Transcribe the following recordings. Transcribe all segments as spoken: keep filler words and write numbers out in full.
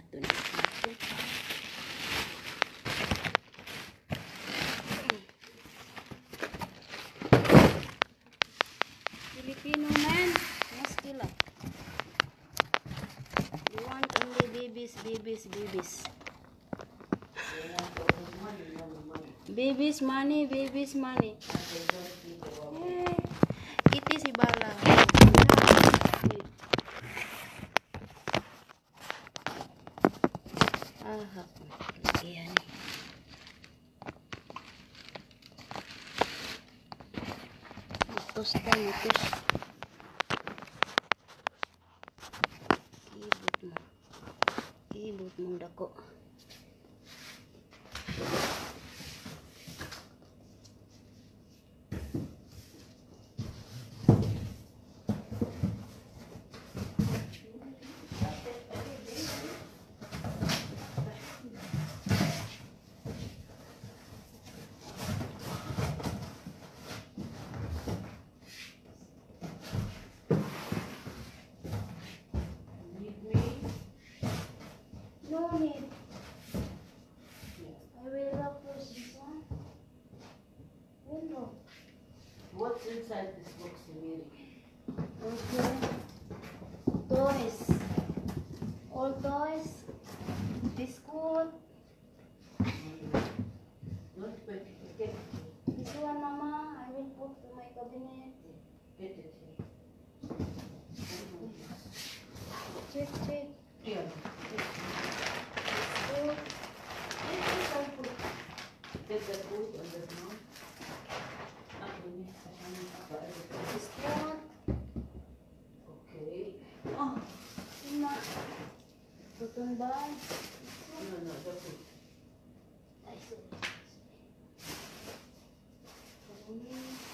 Ato na ito. Filipino man. Mas kila. You want only babies, babies, babies. Babies money, babies money. Eh, iti si Bala. Ah, yan. Itos ka, itos. Ibot mo. Ibot mong dako. No need. I will look for this one. Window. What's inside this box, Mary? Okay. Toys. All toys. Biscuit. Not put get This one, Mama, I will put to my cabinet. get it here. Check, check. Here. Biscuit. This is all food. Get the food on the ground. Not in it. Biscuit. Okay. Oh, Ima. Cotton bud. No, no, the food. Ay, sorry. Sabon.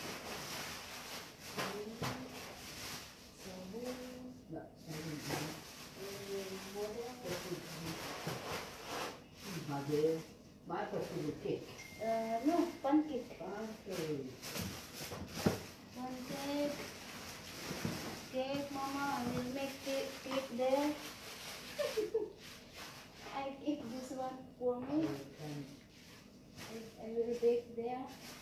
Sabon. No, sorry. Eh, water. The food. Mother, my person will cake. Uh, no, pancake. Okay. Pancake. Cake, Mama. I will make cake, cake there. I keep this one for me. And I, I will bake there.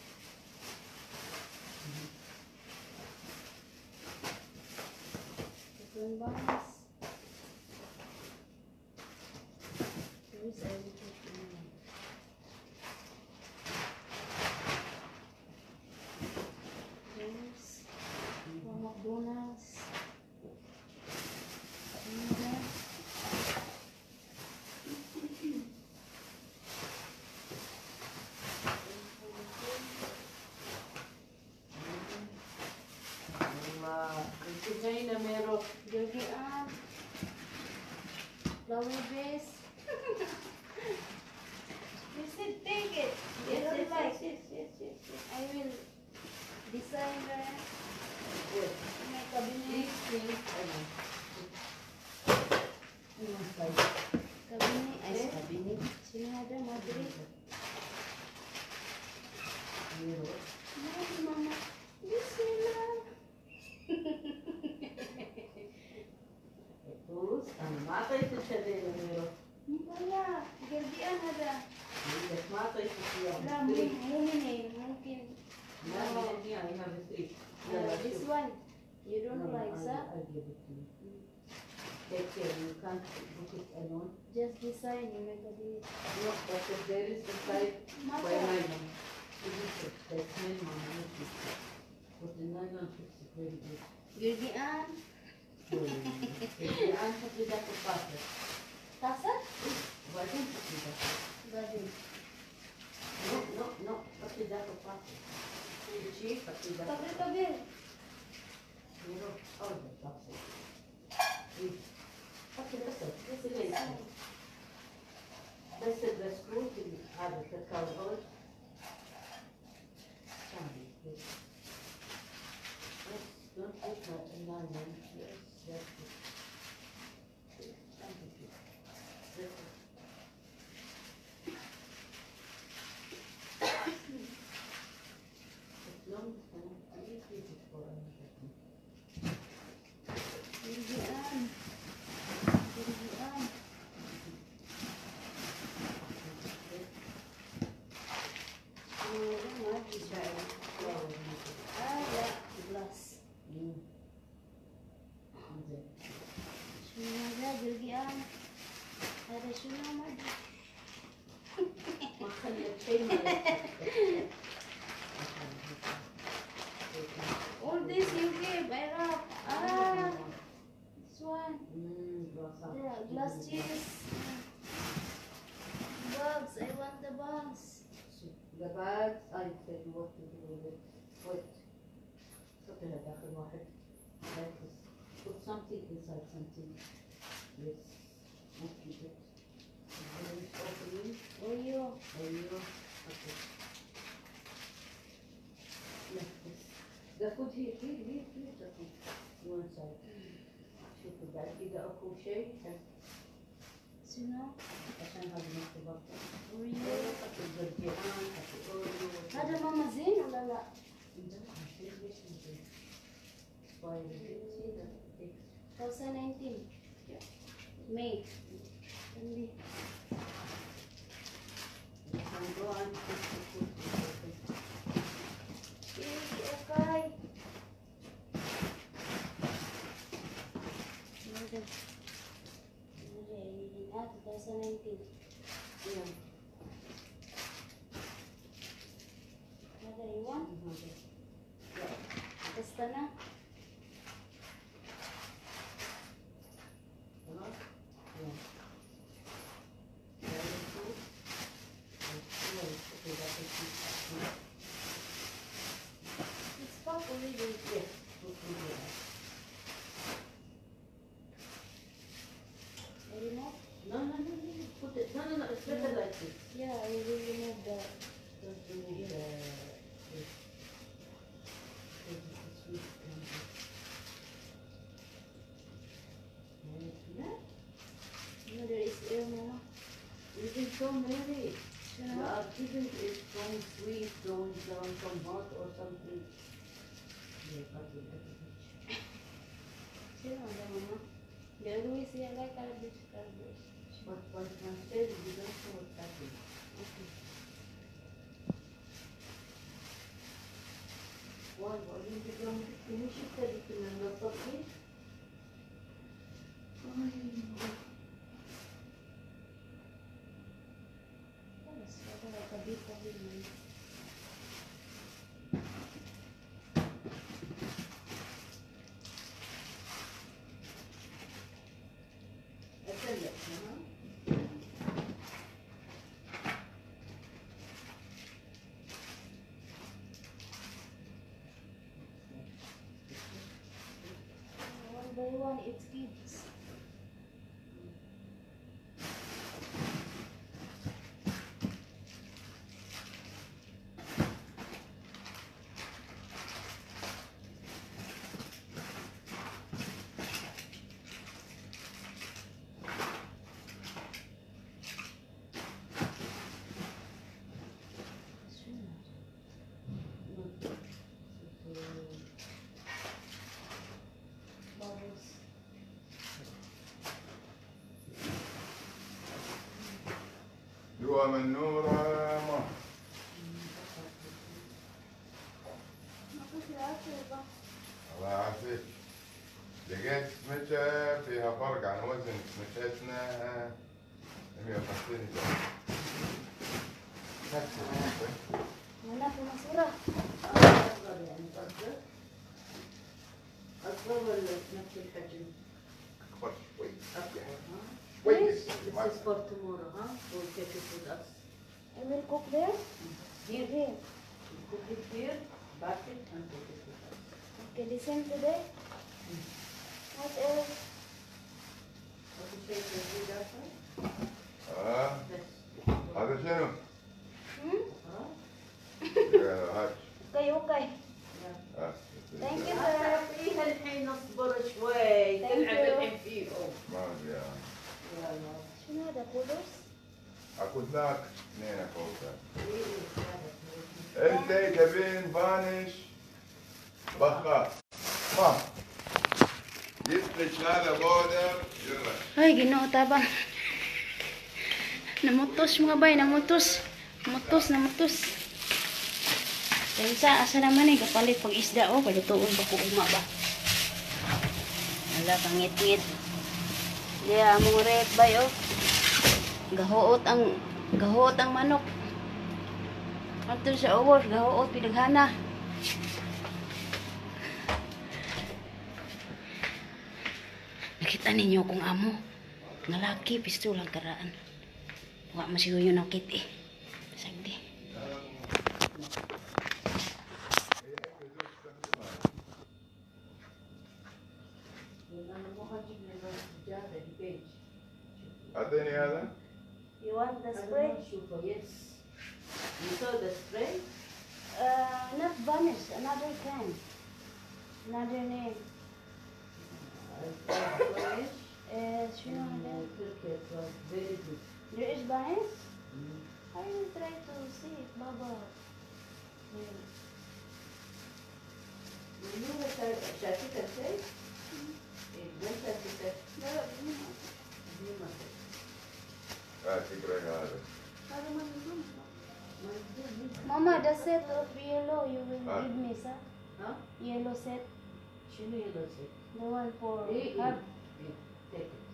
Cotton buns. This I will put in. Yes. From McDonald's. Pizza. Ito dyan na meron. Jogi up. Flower base. You said take it. You Yes, don't yes, like. yes, yes, yes, yes. I will design there. Yes. My cabinet. Please, please. Ano? Ano side? Cabinet. Ay, Yes. cabinet. Sinada, Madrid. Meron. No, Mama. Bismillah. Terus, ang mata ito siya din na meron. Wala. Gerdian ada. Yes, mata ito siya. Wala, mungkin. Mungkin. Mungkin. Now, I have a three. Uh, this one. You don't No, like I'll- that? I'll give it to you. Take care, you can't book it alone. Just design. You make a bit. No, but if there is the side by Mother. nylon. It is it. That's nylon, not this. But the nylon fits it very good. Gerdian. If you answer to that, it's perfect. Tasa? Why don't you do that? Badi. No, no, no. Put it that, it's perfect. The cheese, put it that. Tabi-tabi. You know, oh, that's it. Okay, that's it. This is it. That's it. The screw to have it. The cover. Sorry. Yes. Yes. Don't put that in nylon. Yes, that's it. Thank you. That's it. As long as I need to use it for another thing. Gerdian. Gerdian. Bugs, cheese. Bugs, I want the bugs. The bags, I said what to do with it. Wait. حطيها داخل واحد. Like this. Put something inside something. Yes. And keep it. And then open it. Oreo. Oreo. Okay. Like this. The food here, here, here, here. The food. One side. شوفوا بعد إذا أكو شيء Sino? عشان هذا نكتبه. Oreo. حطوا البرتقال، حطوا أوريو. هذا ماما زين ولا لا؟ twenty nineteen. May. Hindi. Okay. twenty nineteen. Ada iwan? Basta na. It's pop already. Yes, put it there. I remove? No, no, no, no, put it, no, no, no, it's better like this. Yeah, I will remove the. Don't remove the, this. This is the sweet and this. Yeah? No, there is air, mama. You think so, Mary? You You know? are keeping it from sweet, from down, from hot or something. Yeah, cut it, cut it. Sino ada mama? They always say I like garbage, garbage. But once one says, you don't know what's happening. Okay. Why, why didn't you come finish it? Did you remember properly? Yes, ada like a bit of it, man. That's a yes, huh? One by one, it's kids. Bubbles. جوا من نور ما Ako sila ba? الله يعافيك. لقيت سمكة فيها فرق عن وزن سمكتنا مية وخمسين جرام. Mana pumasura? أصغر يعني أصغر أصغر ولا نفس الحجم؟ أكبر شوي. أكبر ها؟ كويس. This is for tomorrow, huh? We'll take it with us. I will cook there? Here, Here. Cook it here, back it, and cook it with us. Okay, the same today? What else? What you say, the food outside? آه Yes. هذا شنو؟ Hmm? Huh? يا هاك. Okay, okay. Yeah. آه. Thank you, sir. فيها الحين نصبر شوي، Thank تلعب you. الحين فيهم. ما أدري يعني. يا الله. شنو هذا كولرز؟ أكو ذاك اثنين أكو ذاك. إيه، أنت تبين فانش بخار. ما. جبت هذا بودر يلا. Ay, ginoo tabang. Namutos mga bay, namutos. Namutos, namutos. Pensa, asa naman eh, kapalit pag isda o, palutuon ba ko uma ba? Wala, pangit-ngit. Kaya, mong rep bay o. Gahuot ang, gahuot ang manok. After sa hours, gahuot, pinaghana. Nakita ninyo kung amo. Nga laki, pisto lang karaan. Wa masiyo yun ang kit eh. Sagdi. أعطيني هذا. You want the I don't spray? know, Shufa, yes. You saw the spray? Uh, not varnish, another kind. Another name. I tried varnish. Uh, In uh, Turkey it was very good. there is varnish? Mm. I will try to see it, Baba. Yeah. You know what I- Shatika said? Eh, when Shatika, you must say, لا تقرأ هذا. Mama, the set of yellow you will Ah. give me, sir. huh? Yellow set, Shinu you don't say. the one for Eh, eh, hub. eh, take it.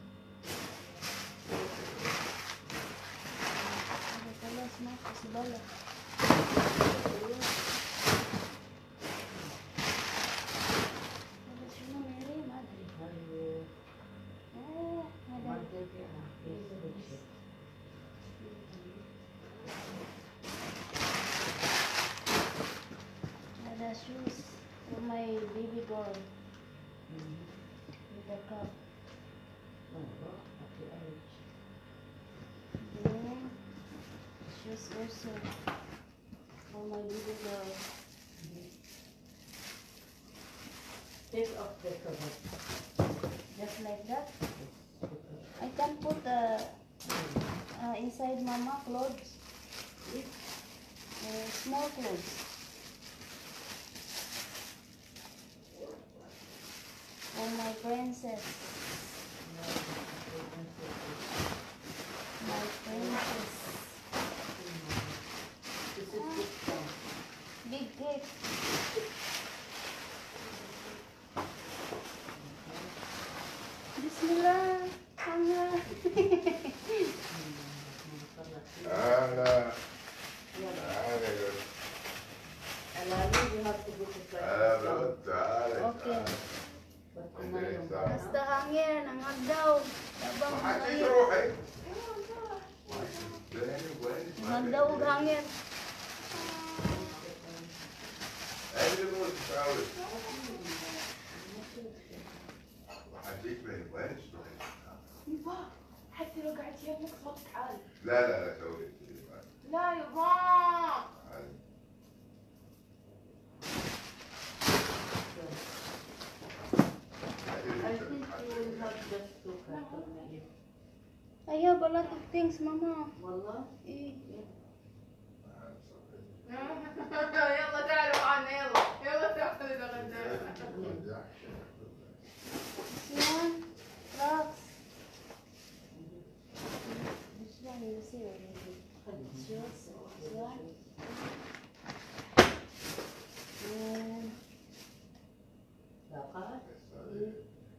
Ada talas na kasi bala. Ada sino Mary, madre. And, Oh, uh, ada. Martin, yeah, yes, good shit. Ada shoes for my baby girl Mhm. with a cup. Oh, well, at the age. Then shoes also for my baby girl. Take off the cover. Just like that. The cover. I can put uh, uh, inside mama clothes. Uh, small clothes. For my princess. My princess. This is good one. Big cake. Bismillah. Allah. أنا Yeah, أنا يقول and I know you have to put it like أنا this. بقول تعالى Okay. But عندنا tomorrow- ساعة. Basta hangin, ang agdaw. Tabang ما حد hangin. يروحي. زين وين؟ Ang agdaw ug hangin. أين مو تساوي؟ حديك من وين تروحي؟ يبا حتى لو قعدت يمك ما تعال. لا لا لا سوي لا يبا. I think you will have just two cartons maybe. I have a lot of things, mama. Wallah? Eh, يلا تعالوا معنا يلا يلا تعالوا نتغدى. this one, rocks. This one you see already. Shoes, this one. And Dapat? this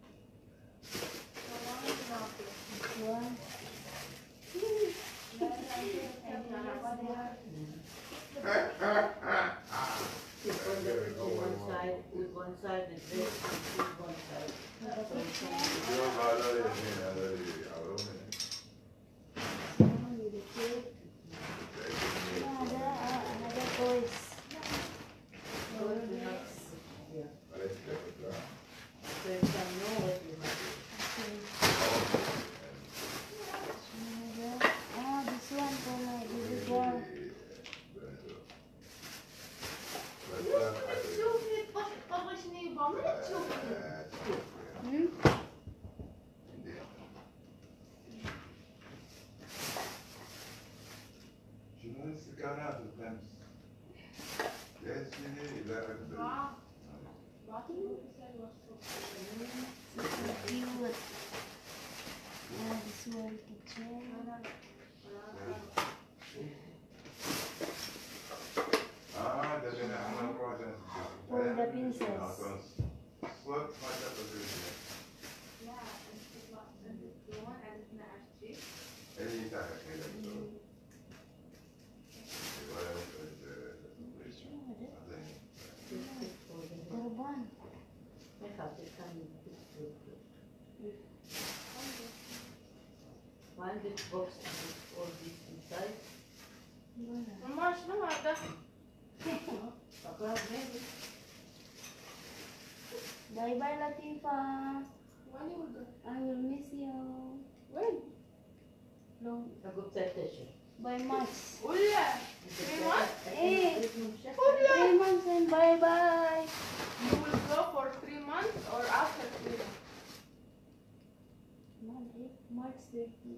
one. Sit on the kitchen one side, with one side the dress, and sit one side. So you can- اليوم هذا يمين هذا يعوروني. One with the cake. Another, uh, another toys. So you have- yeah. عليك كيف So you can know what you have. Okay. Another. Ah, this one for my baby girl. شوفي طفشني يبا ما تشوفي. Hmm? شنو الاستكانات الخمس؟ ليش شنو لا أقدر. بعطيني So cute. Yeah, this one kitchen. آه ده اللي احنا نروح For the princess. صوت ما تقدر. لا انت ما عرفنا عشتي. اللي تحت كده. Just sit for the Turban. make up the kind of picture. big box with all these inside. ماما شنو هذا؟ أقرأ maybe. Bye bye, Latifa. وين يولد؟ I will miss you. وين؟ Long. أقول تفتشر. Bye much. ولا three months? Eh. ولا Three months and bye bye. you will go for three months or after three months? March thirty.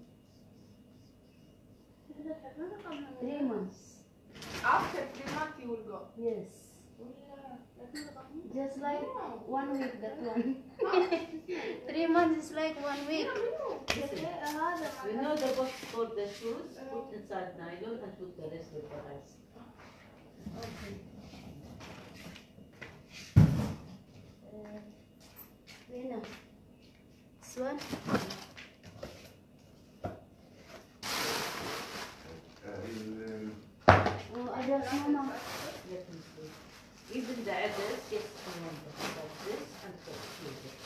Three months. After three months you will go. Yes. ولا Just like No. one week, that one. Three months is like one week. You know the box for the shoes? Put inside nylon and put the rest of the rice. Uh, Rina. This one? ال- Oh, adult mama. Let me see. Even the others, yes, remember, like this and the shoes.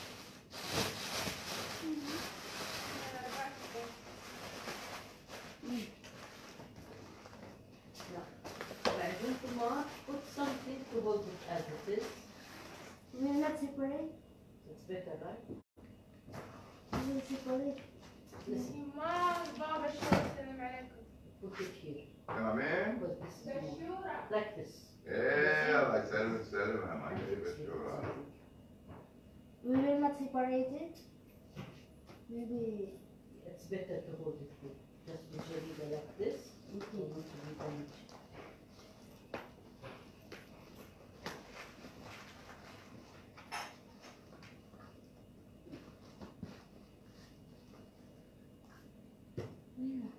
بعدين tomorrow put something to hold it as it is. We will not separate. It's better, right? We will separate. Listen, ما بابا شو يسلم عليكم. put it here. تمام؟ Because this is more بشورة. like this. ايه الله يسلمك سلمها ما جايب الشورى. We will not separate it. Maybe. It's better to hold it here. Just usually go like this. Okay. Not to be damaged. Rina.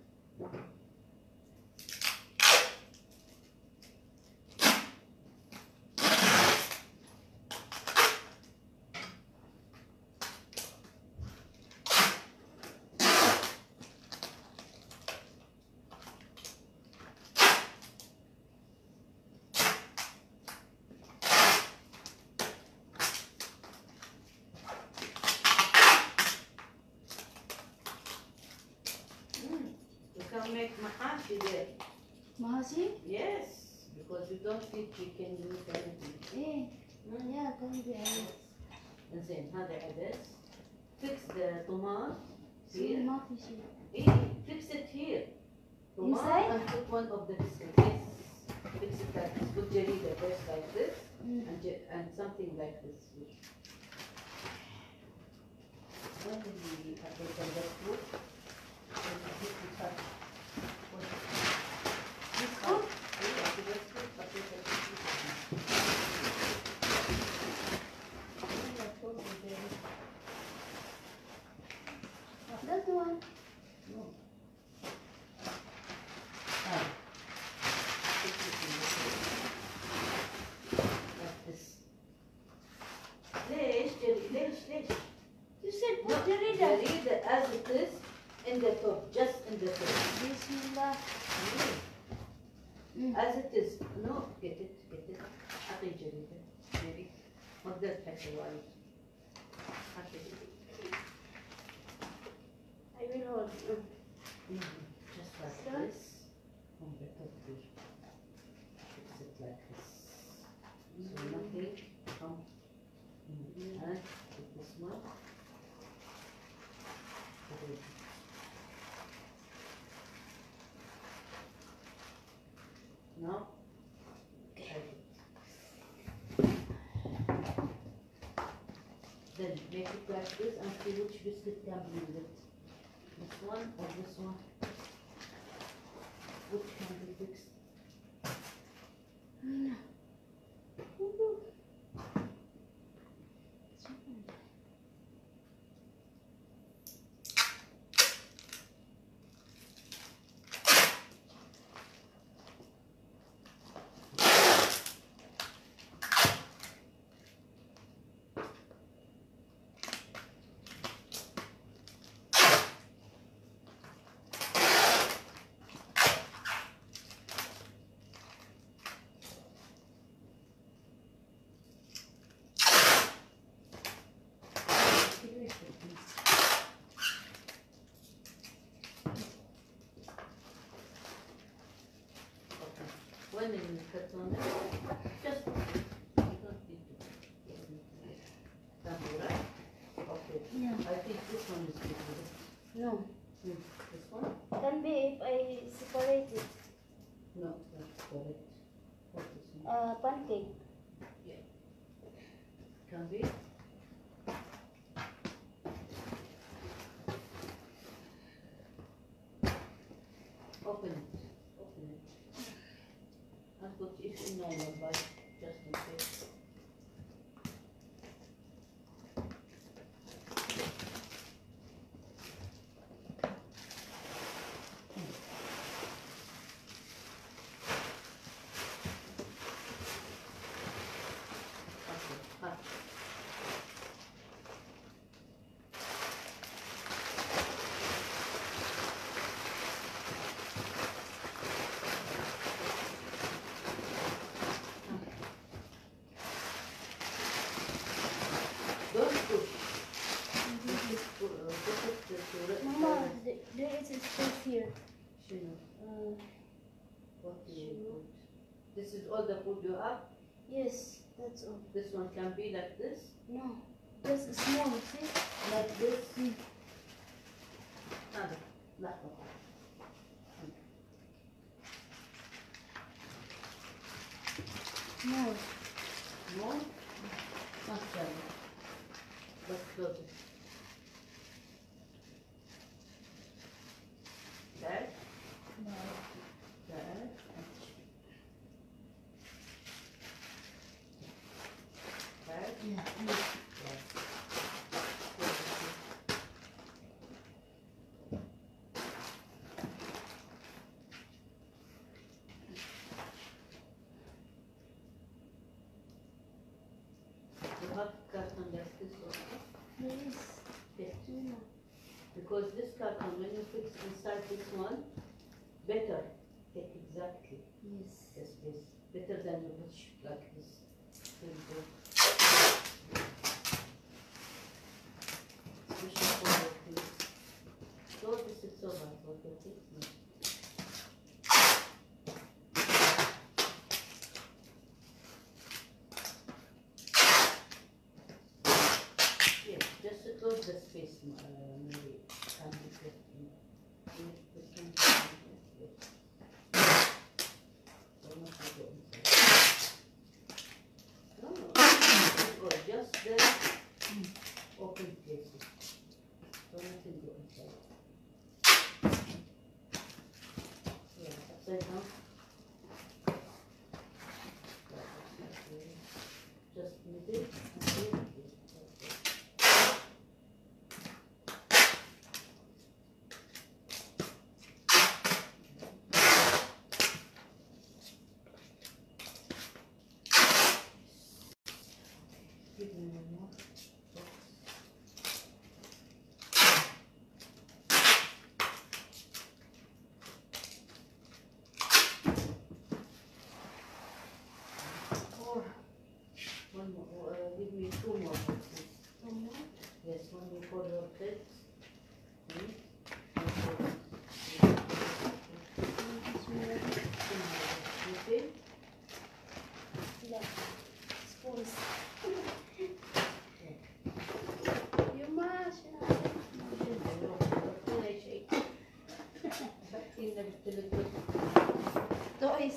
You can make mahashi there. Mahasi? Yes, because you don't eat chicken, you eat anything. Eh. Yeah, can be. زين هذا عدس. Fix the tomato See, here. ما في شيء. Eh, fix it here. Tomato Inside? and put one of the biscuits. Yes. Fix it like this. Put jarida first like this Mm. and, ja- and something like this. When did we have the that fruit? When we heat it up. What? This one? Yeah, the best fruit, but we have to heat it up. That one. No. Ah. Put it in the fruit. Like this. ليش جري ليش ليش؟ You said No, put jarida. jarida as it is in the top, just in the top. Bismillah. Mm. As it is. No, get it, get it. أعطي جريدة. maybe. ما قدرت حتى وايد. أعطي جريدة. I will hold. Mm. Mhm. Just like So? this. From the top here. Fix it like this. So nothing come. Mhm. And put this one. Put it. Now, hide it. Then make it like this and see which biscuit can be with it. This one or this one? Which can be fixed? Rina. when it is cut on it, just you don't need to get it. Tambo, right? Okay. Yeah. I think this one is good. No. Hmm. This one? Can be if I separate it. No, that's correct. What is this one? Uh, pancake. Can be. Open it. Open it. And put it in nylon bag, just in case. Okay, hot. Don't push. Just put, uh, put it to the Mama, th- there is a space here. Shino, Uh, what do you put? This is all the food you have? yes, that's all. This one can be like this? No, just a small, see? Like this? Nada, nada. No. More? Not so. Let's close it. There, No. there. There. Yeah. You have carton like this also. There is. Yes. No. Because this carton, when you fix inside this one, better. Take exactly Yes. the space. Better than you put sh- like this. Very good. We should follow this. So this is so bad for the fix. Yes, just to close the space, uh, maybe can be put in. in this one, yes. Don't have to go inside. No, no, or just the open places. Don't let it go inside. Yeah, upside down. Just middle and here. Give me one more box. Or one more, uh, give me two more boxes. One more? Yes, one more for your kids. Hmm? This one. You see? Yeah. Spoons. You mash. Toys.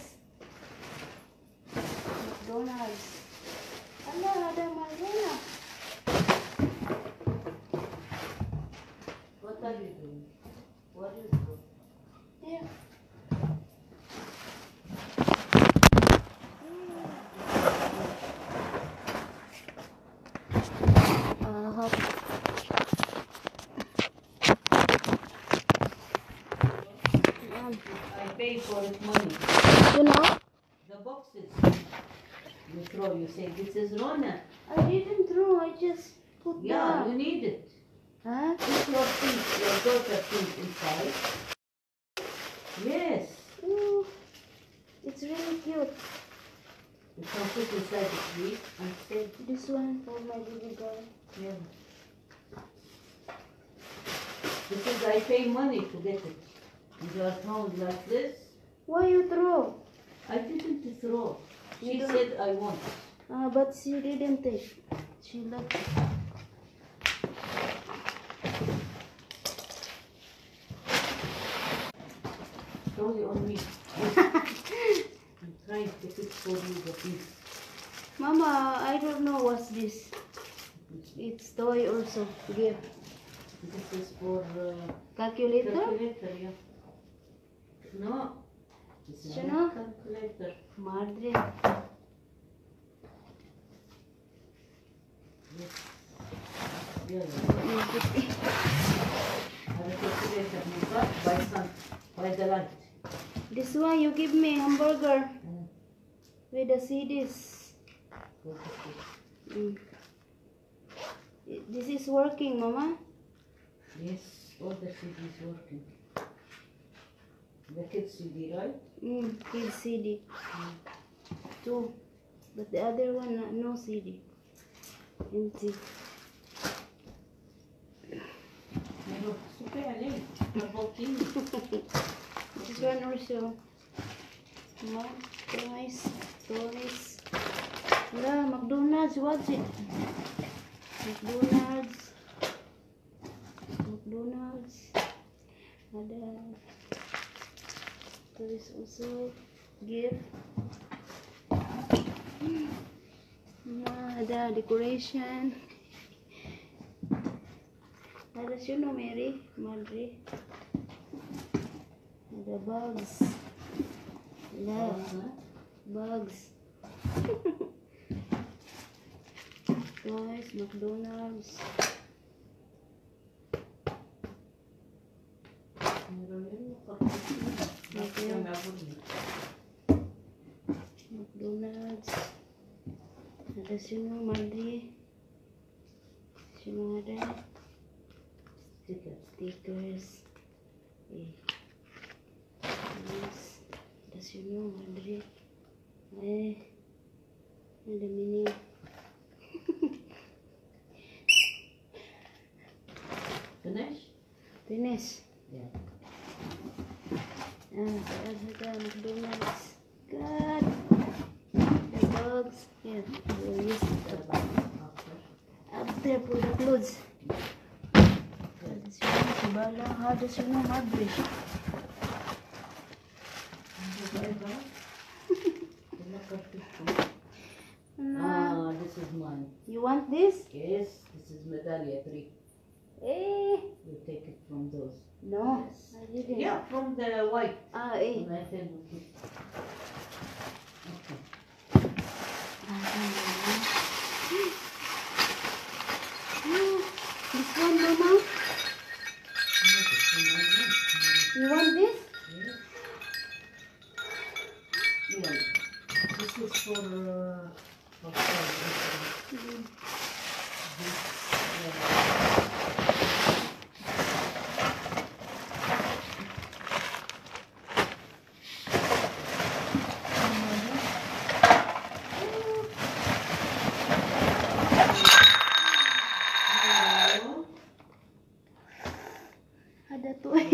McDonald's. Ala, ada Mariana. What are you doing? What is it? Yeah. Uh, hop. Um, I pay for it money. you know, The boxes you throw, you say this is Rona. I didn't throw. I just put Yeah, that. you need it. Huh? Put your things, your daughter things inside. Yes, Ooh, it's really cute. you can put inside the tree and say, This one for my baby girl. yeah. This is, I pay money to get it. And you are thrown like this. Why you throw? I didn't throw. She You don't- said I want. Ah, but she didn't take. She left it. Throw it on me. I'm trying to fix for you the piece. Mama, I don't know what's this. It's toy also. Give. This is for uh, Calculator? calculator, yeah. No. This is Siya not na? calculator. Madre. Yes. Yeah, yeah. Nagkit- Have a calculator. But by sun, by the light. This one you give me hamburger Mm. with the C Ds. What is this? Mm. This is working, Mama. Yes, all the C D is working. The kids C D, right? Mm, kid C D. Two. But the other one, uh, no C D. Empty. No, super عليه. About This one also. Mom, toys, toys. Wala, McDonald's, what's it? McDonald's. McDonald's. Ada. Toys also. Gift. Ada decoration. Ada sino, Mary? Madre. Ada bugs. Ada bugs. Toys, McDonald's. McDonald's. Ada sino, Madre. Sino ada? Stickers. Stickers. Eh. Yes. Ada sino, Madre. Eh. Ada mini. Finish? Finish. Yeah. Ah, ada McDonald's. God. The bugs. Yeah, we'll use it up, After. up there for the clothes. Ada sino, si Bala. Ada sino, Madre. Ah, Ah, this is mine. you want this? Yes, this is medallia three. Eh. You take it from those. No, I didn't. Yeah, from the white. Ah, eh. And I think okay. This one, Mama? You want this? Yeah. This is for uh, for sale. Ada tu. I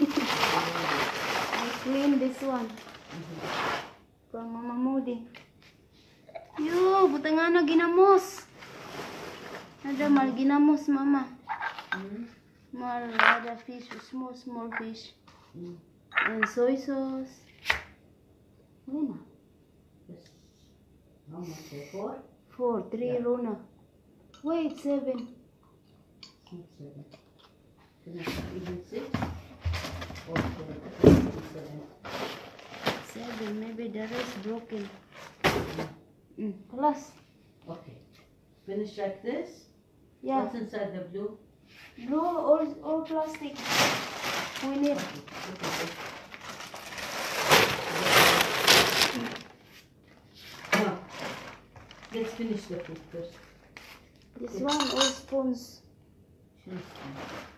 clean this one. From Mama Moody. Yo, butang na ginamos. Ada mal ginamos, Mama. Mm. Mal ada fish, small, small fish. Mm. And soy sauce. Lima. Yes. How much? Uh, Four? Four, three, Yeah. Rona. Wait, seven. Not seven. Can I even six? Or seven? Seven. Seven, maybe the rest broken. Mm. Plus, Okay. Finish like this. yeah. What's inside the blue? Blue or, or plastic. We need. Okay. Now, let's finish the food first. This one all spoons. Finish them.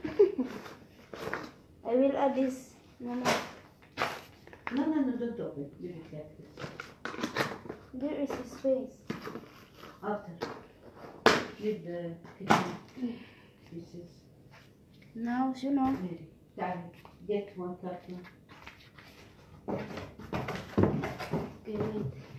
I will add this. Mama, No, no, no, don't open. Leave it like this. there is a space. After. Leave the kitchen pieces. Now, you know. Mary, تعالي. Get one carton. good.